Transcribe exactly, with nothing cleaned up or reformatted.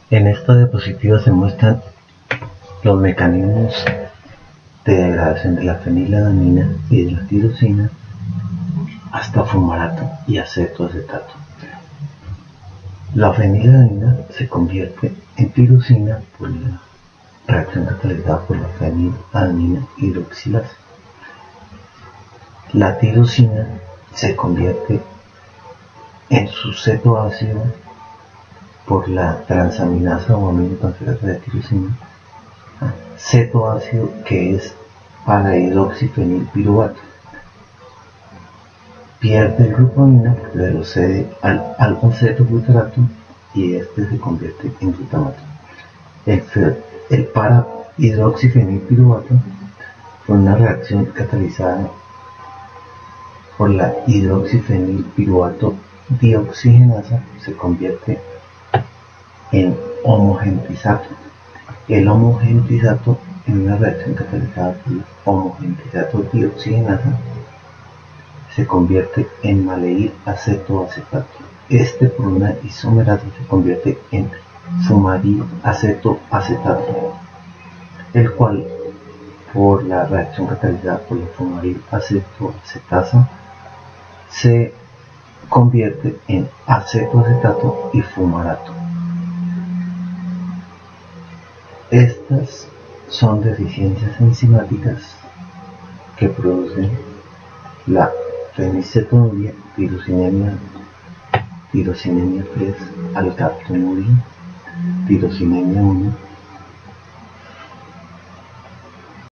En esta diapositiva se muestran los mecanismos de degradación de la fenilalanina y de la tirosina hasta fumarato y acetoacetato. La fenilalanina se convierte en tirosina por la reacción catalizada por la fenilalanina hidroxilasa. La tirosina se convierte en su cetoácido por la transaminasa o aminotransferasa de tirosina, cetoácido que es para hidroxifenilpiruvato. Pierde el grupo amina porque le procede al alfa-cetoglutarato y este se convierte en glutamato. El, el para hidroxifenilpiruvato fue una reacción catalizada por la hidroxifenilpiruvato dioxigenasa, se convierte en homogentizato. El homogentizato en una reacción catalizada por la homogentizato dioxigenasa se convierte en maleíl acetoacetato. Este por una isomerasa se convierte en fumaril acetoacetato, el cual por la reacción catalizada por la fumaril acetoacetasa se convierte en acetoacetato y fumarato. Estas son deficiencias enzimáticas que producen la fenicetonuria, tirosinemia, tirosinemia tres, alkaptonuria, tirosinemia uno,